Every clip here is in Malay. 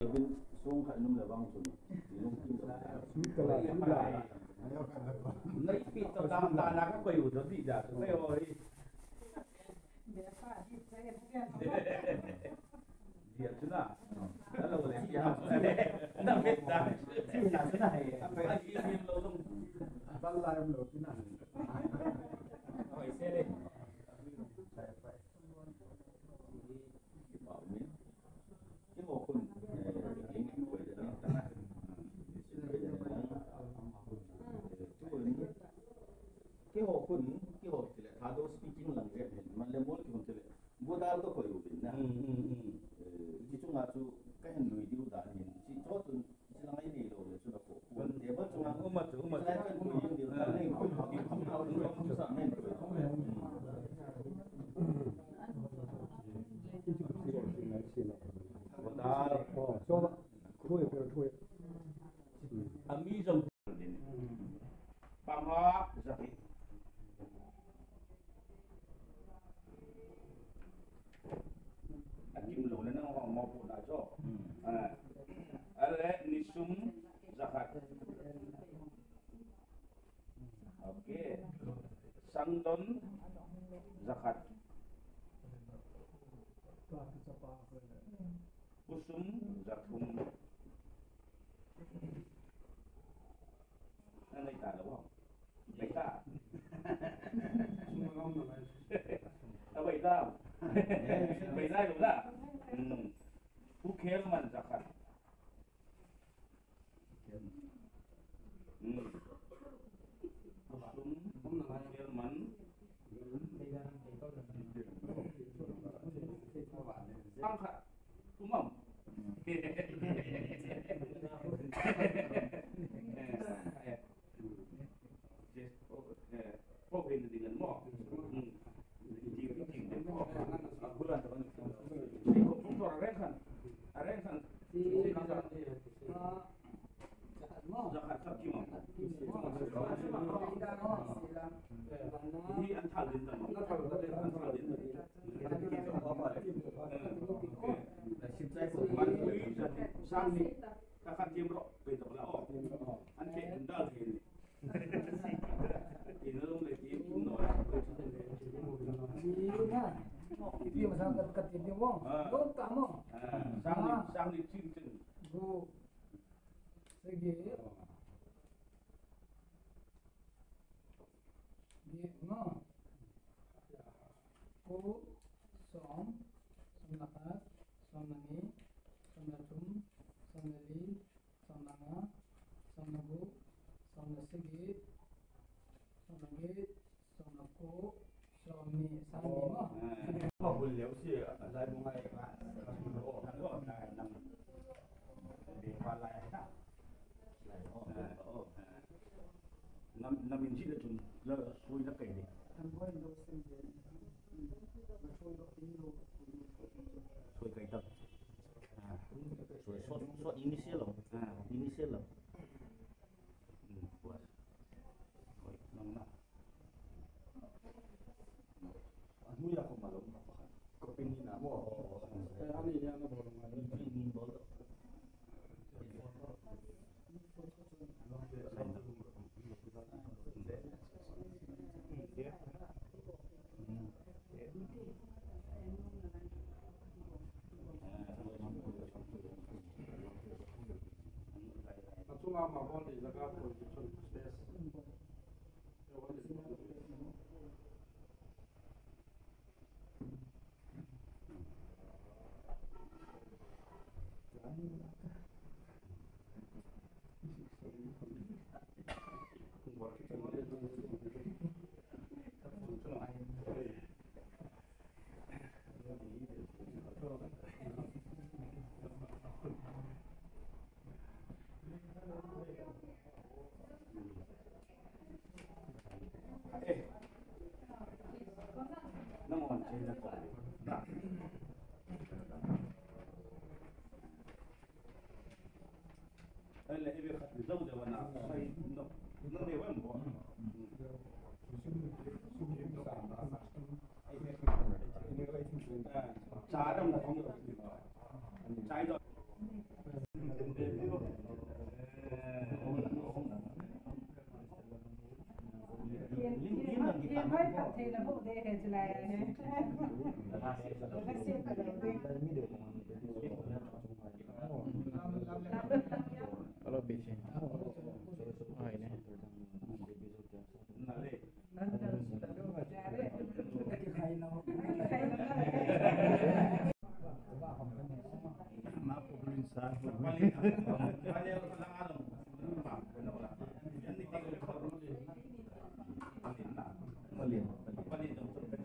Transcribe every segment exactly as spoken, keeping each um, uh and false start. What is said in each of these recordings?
bin sung khat num la bang chun nung king la suy ka la suy la nai pi to ta ta na ka koi u do di da so kai oi dia chuna ala le dia na met da chi na chuna hai apa lagi ni lo dong bal la em lo kina oi se le bảo miễn cái bộ phận những cái buổi đó ta cái hộ phận cái hộ thì là thà đâu speaking lang cái mà lấy mỗi cái thì là bữa đó có phải uống na cái chung là chú cái hình người điêu đã nhìn chỉ cho tôi chỉ là cái gì rồi chú là phụ vấn đề bất chung là ôm mặt ôm mặt cái người điêu đã nên không học đi không học được không sợ nên rồi 어, 저 그거에 별 그거에 ami dòng bằng hóa giặc akim lo na ng mo po na jo ah ale nisum zakat okay sangdon zakat kusum zakum anh lấy ta đúng không? Lấy ta. À vậy ta. Vậy ta đúng không? Ừ. Phú khéo mình chắc hẳn. Ừ. Phú súng khéo mình. Tăng khả. Đúng không? Kok ini dengan mo, jika jika mo, bulan depan. Kok pun orang renkan, renkan. Zakat sapi mo. Ini antal dintan, antal dintan, antal dintan. Manui jadi sani, kakak jemrok, beda belah. Ante endal ini. Inalong lagi pun nol. Iya, itu masalah kat ini mo. Dong tamu. Sang ni sang ni cincin. Bu, segi. Di no. Ku, som, sonakat, sonani, sonatum, sonali, sonanga, sonabu, sonasegi. Sonagit, sonako, soni, sani mo. Mà buồn liễu gì ở đây một ngày là nó buồn ổ nó ở này nằm để qua lại đó. Năm năm mình chỉ là chun giờ xuôi nó kể đi. Xuôi kể tập. À, xuôi sốt sốt initial lắm. À, initial lắm. Ừ, buồn. Rồi, nóng nóng. Mu ya ko malum ko penina mo eh ani ya no bolong ani Ini bolong. Atuma ma bon di zakat ko di chon space yo wali Ele ibe khat zawda wana sai no no ne wan bo. Cha đông là không được. Trái rồi. Hanya lang alam. Yan ni tinggal ko. Malin. Malin.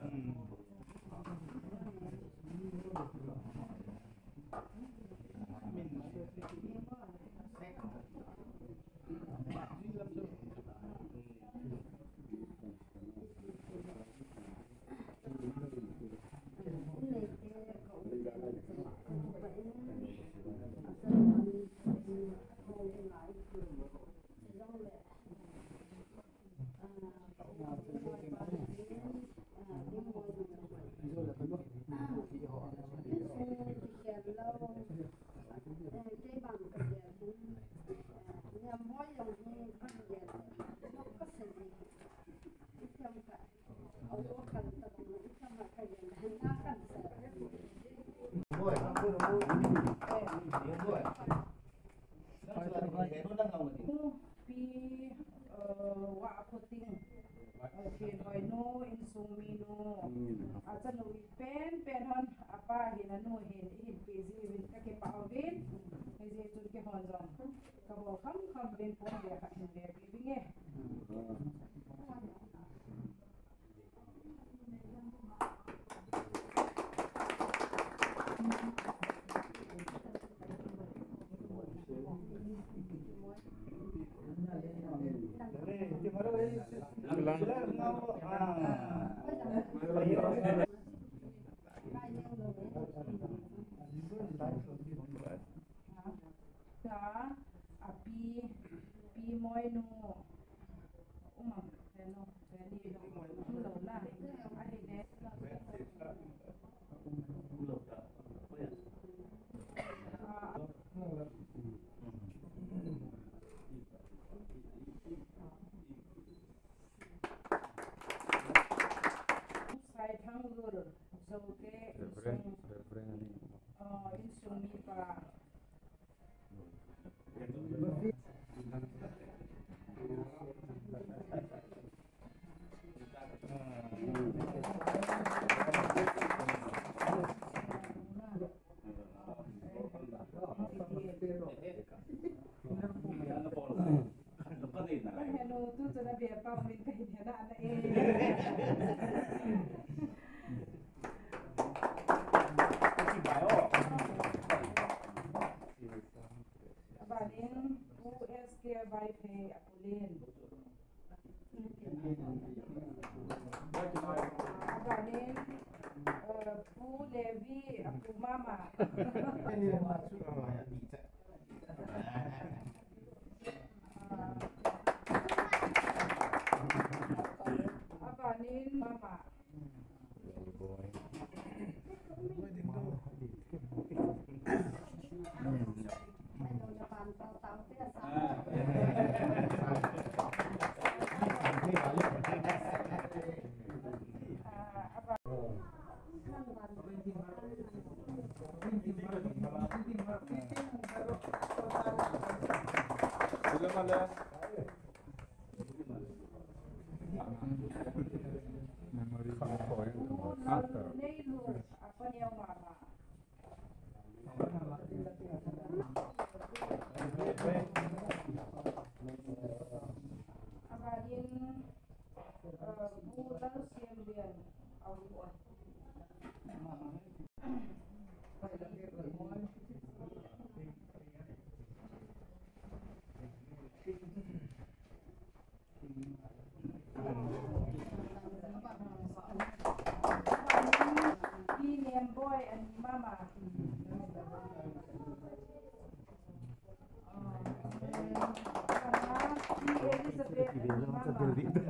Asa no pen pen hon apa hinanu hin hin pezi win kake paawin pezi tur ke honjon kabo kham kham ben pon dia kha hin be binge ta api pi moi no umam no ni no lo la a he ne sai thang lur so ke oh insung mi pa hello tu tu na be pa min ka hin na na e abalin u es ke vai pe apulin abalin pu levi apu mama abalin mama Memory Neighbor, apa ni yang mama? Abalin bulan sembilan awal. Boy and mama. Elizabeth and mama.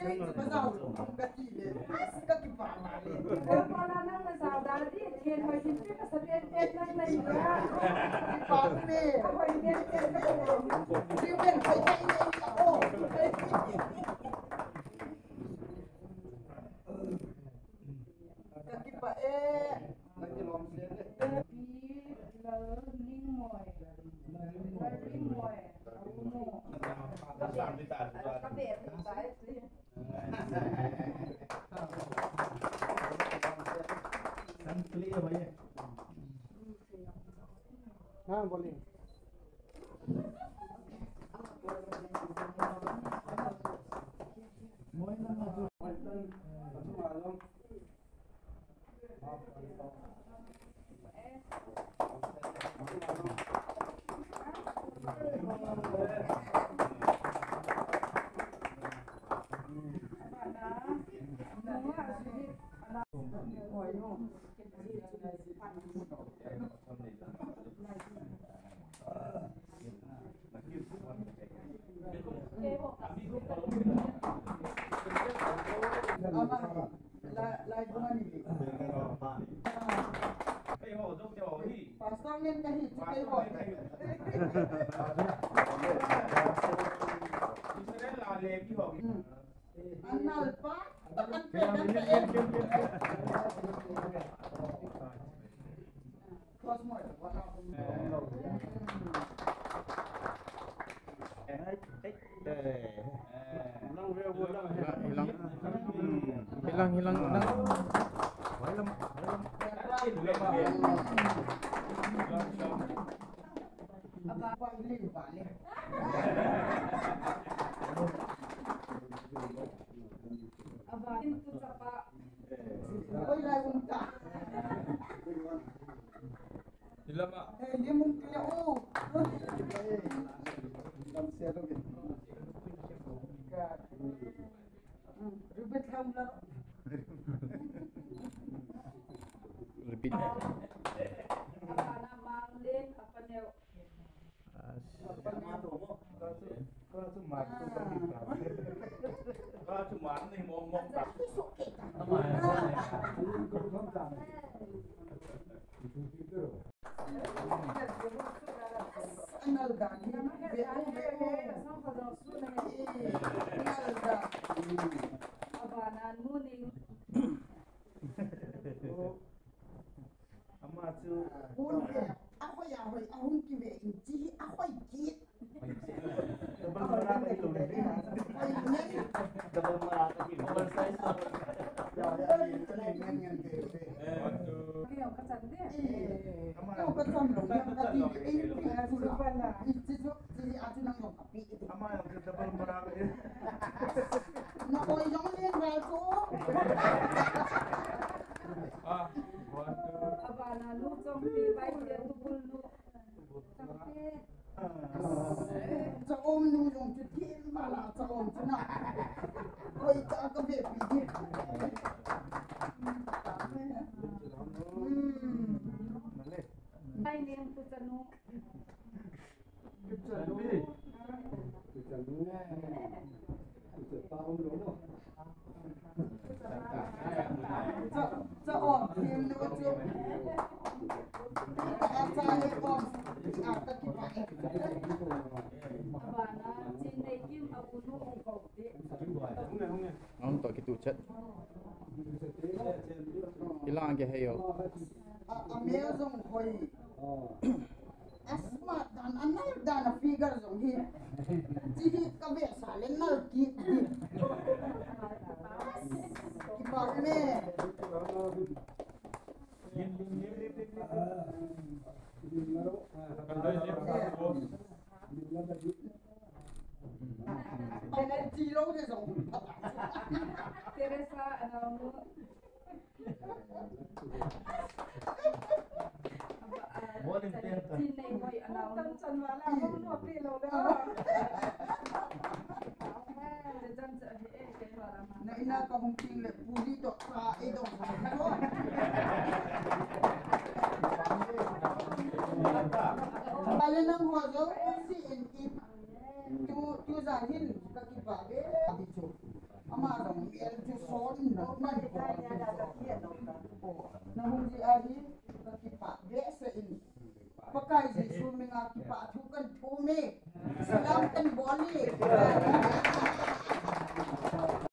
bazau gati le ka ki pa ma le Kalau nang saudara di kian hoi tin pe sabian pe nang nang ya. pa me Hoi tin pe ri ben kai kai ne o ka ki pa e Lagi lom se le. pi la ling moi. La ling moi. Uno. Sampai tak ada. Kabeh baik sih. Kan clear apa ya? Ha boleh. Moi nama tu. Satu malam. ama la la gumani le Cái hồ dốc cho hồ hi. pasang nen ka hi kai ho Israel là lệ cái hồ. anal pa takan pe dan pe e cosmo wala Lang veo bolang. hilang hilang hilang hilang apa ilin pa le Aba itu capa oi lai unta hilang mak eh dia mungkin ya oh Lam se lo ke. ribet hamla repeat apa nama len apa ne Kau tu mat tu kan kita. Kalau cuma nih mau ngomong tak. anal gani be o be o anal da apa na nuning Ama tu. un be ako ya hoy ahun ki be inji akoy kit Double merah itu le. hoy ne Double merata ki oversize. Ya ya ni tu ni ngen ngen ke. Kaya kasan dia. kau ka sam lo yang ka ti e ti na su pa na inji so ti atu nang yo kapi Ama yang ke double merah itu. na hoy jong len ba ko ah one two Apa na lu trong ti bai dia tu pul lu. Sampai cha om nu jong ti ti ma la cha om ti na hoy cha ka be pi di ai ni tu tanu. Kita lu. Kita lu. Kita tahu lu. cha cha om tim nu chu ta cha le om a ta ki pa e Apa na chin nei kim apu nu ong kau ti. ông tội cái tủ chất hilang cái hay không amazing hoy asma dan anal dan figure zong hi ji hi ka be sa le nal ki di ki ba me energy lo de zong Teresa anamu. Morning prayer ta. Chin nei hoi anamu. chan wala mo no pi lo le Jangan jangan eh kayak suara mana. na ina ka hong ting le puli to sa e do ko Bale nang ho zo si in in tu tu za hin ka ki ba be abi chu ama solin na na nahung di ari kakipa biasa ini pakai di swimming akipa tukan tume selam kan boleh